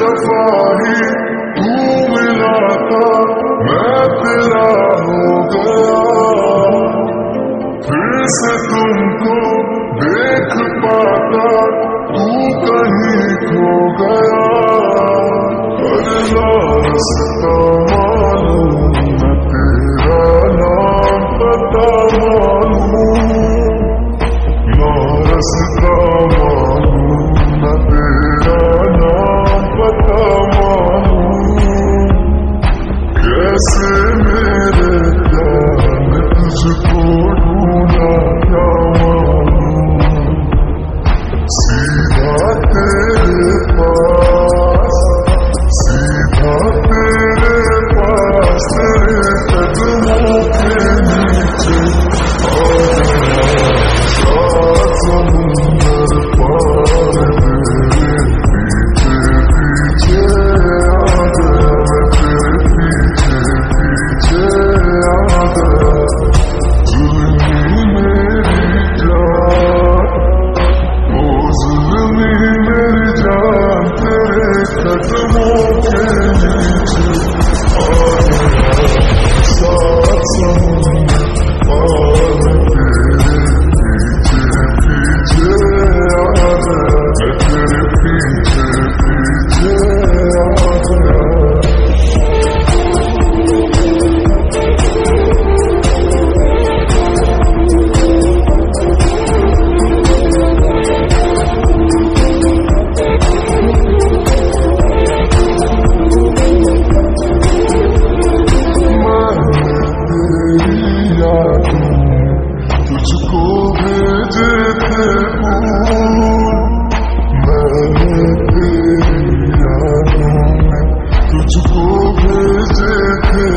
दफा ही तू मिला था, मैं तेरा हो गया। फिर से तुमको देख पाता, तू कहीं खो गया। अरे रास्ता मालूम न तेरा नाम पता मालूम, रास्ता मालूम न तेरा नाम पता मालूम। कैसे मेरे ध्यान तुझको ढूंढा क्या मालूम। सीधा तेरे पास, सीधा तेरे पास, तेरे कदमों के नीचे आ गया। सात समुंदर पार तेरे पीछे पीछे आ गया। मैं तेरे पीछे पीछे आ गया। जुल्मी मेरी जान, ओ जुल्मी मेरी जान, तेरे कदमों के नीचे आ गया। सात समुंदर पार तेरे पीछे पीछे आ गया। मैं तेरे पीछे पीछे आ गया। तुझको भेजे थे फूल, मैंने तेरी यादों में तुझको भेजे थे